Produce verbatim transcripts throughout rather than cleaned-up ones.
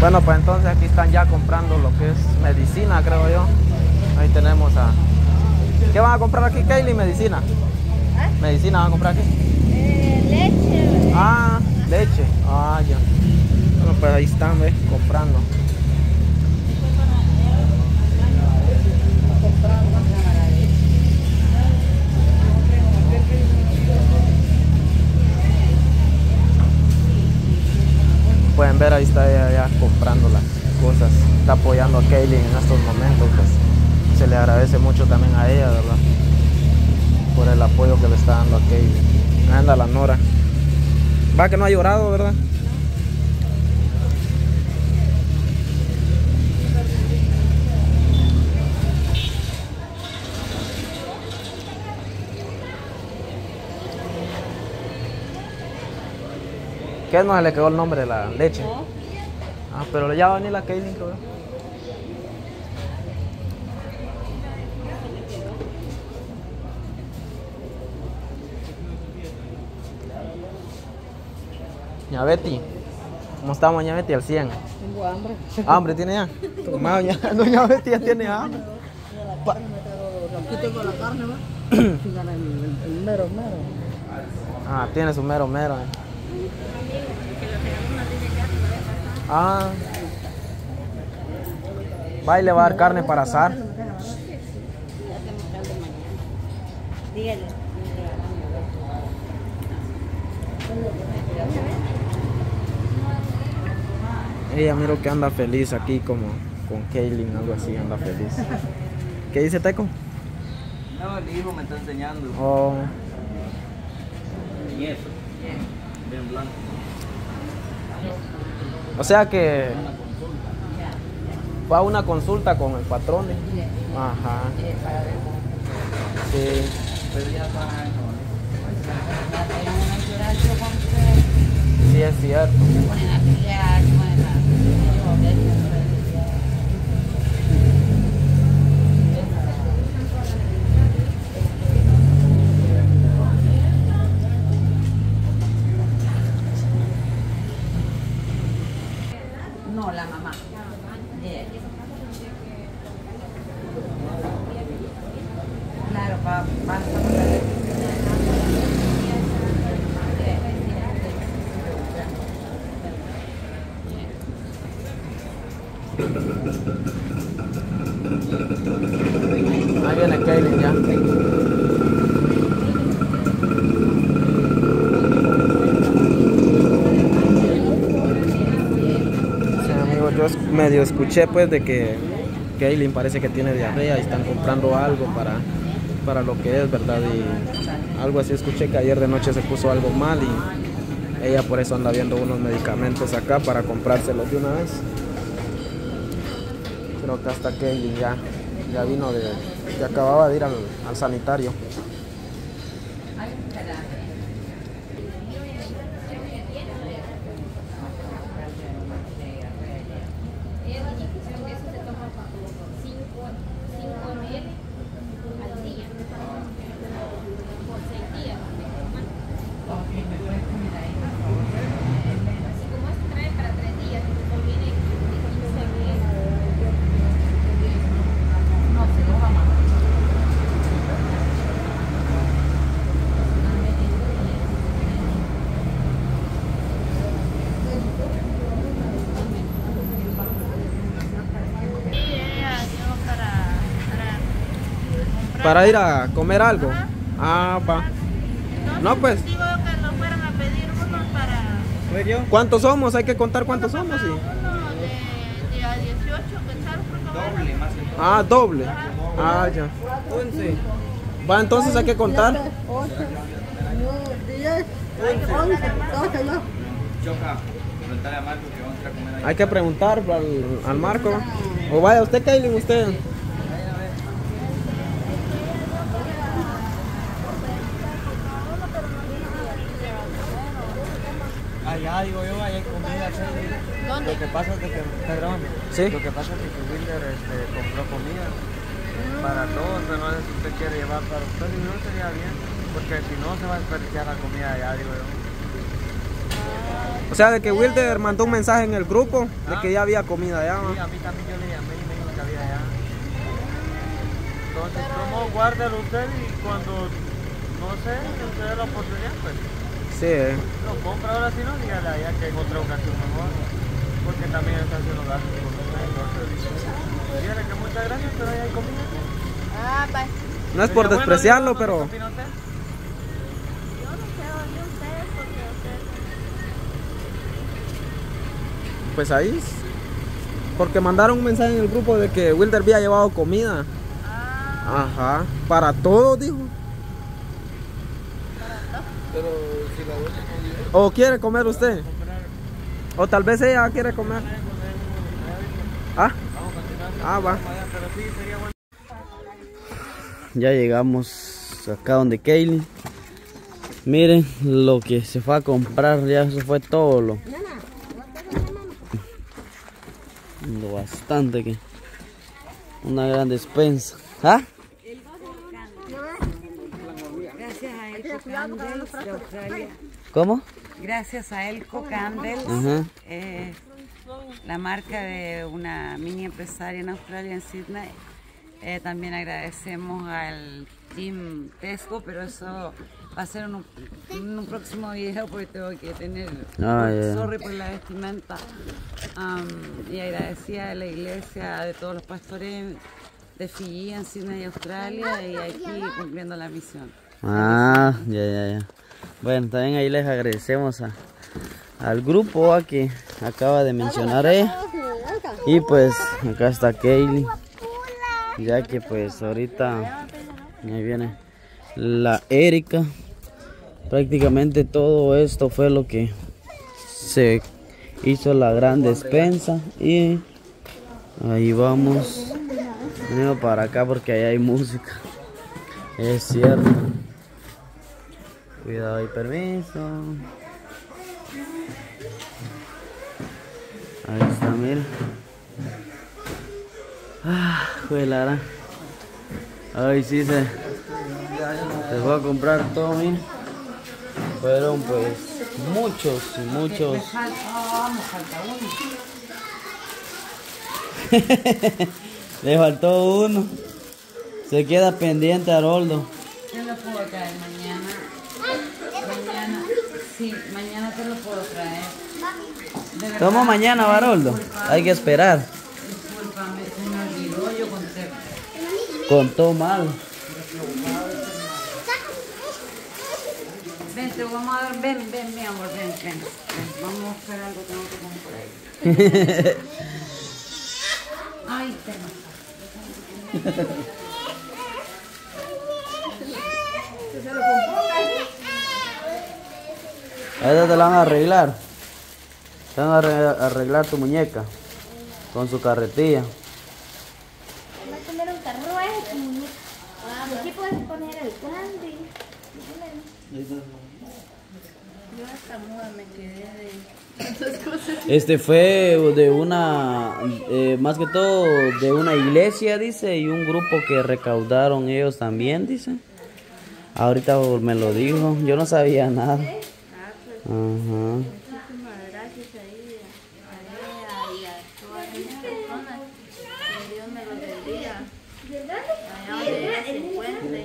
Bueno, pues entonces aquí están ya comprando lo que es medicina, creo yo. Ahí tenemos a... ¿Qué van a comprar aquí, Kaylee? Medicina. ¿Ah? ¿Medicina van a comprar aquí? Eh, leche. Ah, leche. Ah, ya. Bueno, pues ahí están, ¿ves? Comprando. Pueden ver, ahí está ella ya comprando las cosas. Está apoyando a Kaylee en estos momentos, pues se le agradece mucho también a ella, ¿verdad? Por el apoyo que le está dando a Kaylee. Anda la Nora. Va que no ha llorado, ¿verdad? ¿Qué no se le quedó el nombre de la leche? No. Ah, pero ya va a venir la Kaylee, creo. Ña Betty, ¿cómo estamos, Ña Betty? Al cien. Tengo hambre. ¿Hambre tiene ya? Tomado ya. Doña Betty ya tiene hambre. Pa- Aquí tengo la carne, ¿no? El, el, el mero, mero. Ah, tiene su mero mero. Eh. Ah. Va y le va a dar carne para asar. Dígale. Ella miro que anda feliz aquí como con Kaylin, algo así, anda feliz. ¿Qué dice Teco? No, el hijo me está enseñando. Oh, Y eso. Bien blanco. o sea que fue a una consulta con el patrón. ¿Eh? Ajá. Sí. Pero ya está. Sí, es cierto. No, la mamá. Yeah. Claro, para pa, Ahí viene Kaylin ya. Sí, amigos, yo es- medio escuché pues de que Kaylin parece que tiene diarrea y están comprando algo para, para lo que es, ¿verdad? Y algo así escuché que ayer de noche se puso algo mal y ella por eso anda viendo unos medicamentos acá para comprárselos de una vez. Creo que hasta Kaylin ya, ya vino de, que acababa de ir al, al sanitario. Para ir a comer algo. Ajá. Ah, va. Entonces, No, pues. digo que nos fueran a pedir unos para ¿Cuántos somos? Hay que contar cuántos uno somos. para Sí. uno de, de a dieciocho quetzales, por favor. Doble más el Ah, doble. Ah, ya. once. Va, entonces hay que contar. ocho, nueve, diez, once, doce, ¿no? Choca. Preguntarle a Marco que vamos a ir a comer ahí. Hay que preguntar al, al Marco. O vaya usted, Kaylin, usted. Allá digo yo, allá hay comida. ¿Sí? ¿Dónde? Lo que pasa es de que está grabando. Sí. Lo que pasa es de que Wilder este, compró comida para todos, pero no sé si usted quiere llevar para usted, y no sería bien, porque si no se va a desperdiciar la comida allá, digo yo. O sea, de que Wilder mandó un mensaje en el grupo de que ya había comida allá. Sí, a mí también yo le llamé y me dijo que había allá. Entonces, ¿cómo guárdalo usted y cuando, no sé, usted da la oportunidad, pues Sí, eh. lo compra ahora, si no, dígale allá que en otra ocasión mejor, porque también está haciendo gastos con usted, entonces, dígale que muchas gracias, pero ahí hay comida. Ah, va. No es por Sería bueno, despreciarlo, ¿no? ¿Qué pero opina usted? Yo no sé, oye ustedes, porque ustedes. pues ahí. Porque mandaron un mensaje en el grupo de que Wilder había llevado comida. Ah, Ajá. Para todos, dijo. Pero si la dueña no vive, ¿O quiere comer usted? comprar, O tal vez ella quiere comer. Ah, vamos a continuar. ah, va. Pero sí, sería bueno. Ya llegamos acá donde Kaylin. Miren lo que se fue a comprar, ya eso fue todo lo, lo bastante que una gran despensa. ¿Ah? Gracias a Elco Candles de Australia. ¿Cómo? Gracias a Elco Candles, Ajá. eh, la marca de una mini empresaria en Australia, en Sydney. Eh, también agradecemos al Team Tesco, pero eso va a ser en un, en un próximo video porque tengo que tener, Ah, yeah. sorry por la vestimenta. Um, y agradecida a la iglesia de todos los pastores de Fiji en Sydney, Australia, y aquí cumpliendo la misión. Ah, ya, ya, ya. Bueno, también ahí les agradecemos a, al grupo a que acaba de mencionar ella. Y pues acá está Kaylin, ya que pues ahorita ahí viene la Erika. Prácticamente todo esto fue lo que se hizo la gran despensa y ahí vamos. Venimos para acá porque ahí hay música. Es cierto. Cuidado y permiso. Ahí está, mira. Ah, juelara. Ay, sí, se, se fue a comprar todo, mira. Fueron pues muchos y muchos. Me falta, oh, me falta uno. Le faltó uno. Se queda pendiente Haroldo. Te lo puedo traer mañana. Mañana, sí, mañana te lo puedo traer. De verdad, ¿Cómo mañana, Haroldo? Hay que esperar. discúlpame, se me olvidó, yo conté. Contó mal. Ven, te vamos a dar, ven, ven, mi amor, ven, ven, ven. Vamos a buscar algo, tengo que comprar ahí. Ay, te Ahí te la van a arreglar. Te van a arre- arreglar tu muñeca con su carretilla. Va a comer un carruaje, muñeca. Aquí puedes poner el candy. yo hasta muda me quedé de tantas cosas. Este fue de una, eh, más que todo de una iglesia, dice, y un grupo que recaudaron ellos también, dice. Ahorita me lo dijo, yo no sabía nada. Ajá. Muchísimas gracias ahí a ella y a todas esas personas. Que Dios me los bendiga. Allá donde ellas se encuentren.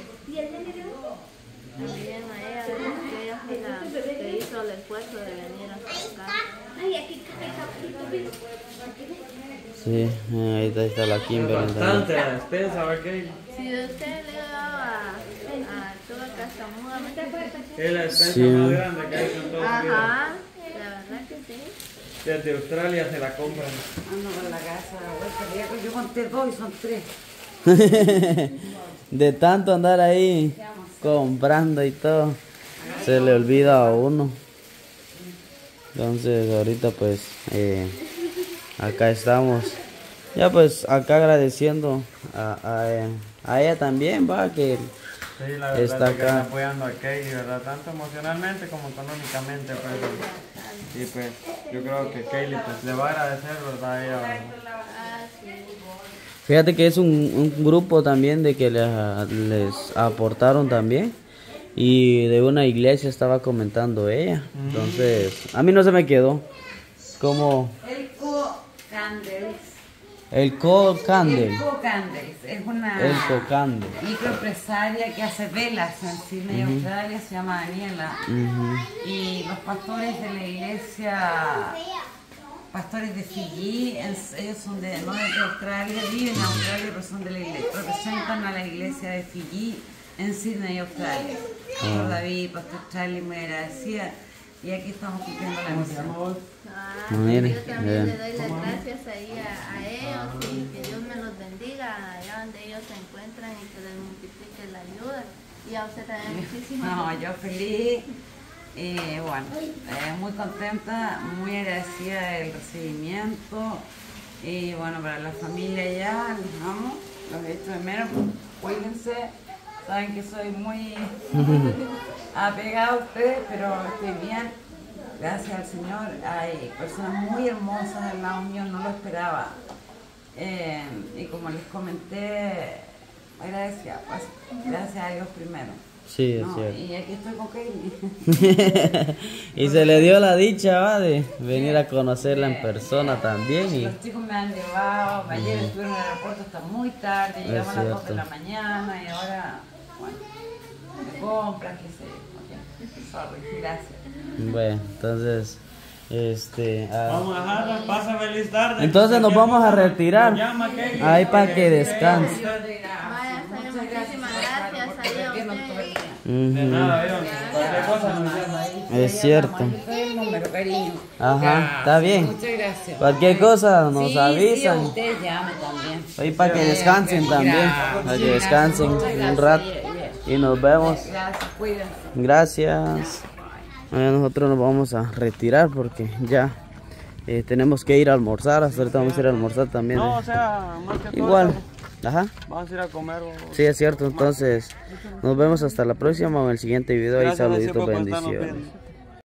También a ella, que ella fue la que hizo el esfuerzo de venir hasta acá. Sí, ahí está, está la Kimberly también. la despensa, ¿verdad? Si usted le daba a toda Castamuda, ¿me entiende? Es la despensa Sí. más grande que hay en todo el mundo. Ajá, la verdad que sí. Desde Australia se la compran. ando con la casa de vuelta. Yo conté dos y son tres. De tanto andar ahí comprando y todo, se le olvida a uno. Entonces ahorita pues eh, acá estamos. Ya pues acá agradeciendo a, a, a ella también, va, que Sí, la verdad está es que acá. está apoyando a Katie, ¿verdad? Tanto emocionalmente como económicamente, pues. Y pues yo creo que Kaylee pues, le va a agradecer, ¿verdad? A ella, ¿verdad? Fíjate que es un, un grupo también de que les, les aportaron también. y de una iglesia estaba comentando ella. Entonces, a mí no se me quedó. Como Elco Candles. el Co-Candle. Elco Candles es una Elco Candle. microempresaria que hace velas en Sydney, Australia, se llama Daniela. Ujú. Y los pastores de la iglesia, pastores de Fiji, es- ellos son de, no de Australia, viven en Australia, pero son de la iglesia, representan a la iglesia de Fiji en Sydney, Australia. Pastor David, Pastor Charlie, muy agradecida. Y aquí estamos cumpliendo la misión. Ah, Mire, yo también bien. le doy las gracias ahí a, a ellos y que Dios me los bendiga allá donde ellos se encuentran y que les multiplique la ayuda. Y a usted también muchísimas No, gracias. yo feliz, eh, bueno, eh, muy contenta, muy agradecida del recibimiento. Y bueno, para la familia ya, los amo, los echo de menos, cuídense. Saben que soy muy apegada a ustedes, pero estoy bien. Gracias al Señor. Hay personas muy hermosas al lado mío, no lo esperaba. Eh, y como les comenté, agradecida, pues, gracias a Dios primero. Sí, es No, cierto. y aquí estoy con Kaylee. Y se le dio la dicha, ¿va? De venir a conocerla en persona también. Y Los chicos me han llevado, ayer estuve en el aeropuerto hasta muy tarde, llegamos a las dos de la mañana y ahora, bueno, me compran, qué sé yo. Ok, sorry, gracias. bueno, entonces, este... ah, Vamos a dejarla, pasa feliz tarde. entonces nos vamos a retirar. Nos llama Kelly. Ahí para que descanse. Vaya, está bien, muchísimas gracias ahí a usted. De Ujú. nada, Iron. Cualquier cosa nos llama. Es cierto. El número, cariño. Ajá, está bien. Muchas gracias. Cualquier cosa nos Sí, sí, avisan. ustedes llamen también. Ahí para que descansen también. Para que descansen un rato. Y nos vemos. Gracias, cuídense. Gracias. Bueno, nosotros nos vamos a retirar porque ya eh, tenemos que ir a almorzar. Hasta ahorita vamos a ir a almorzar también. No, eh. o sea, más que todo. Igual. Ajá. Vamos a ir a comer. o- Sí, es cierto. Entonces, nos vemos hasta la próxima o en el siguiente video. Ahí Gracias, saluditos, Nancy, por estarnos bendiciones. viendo.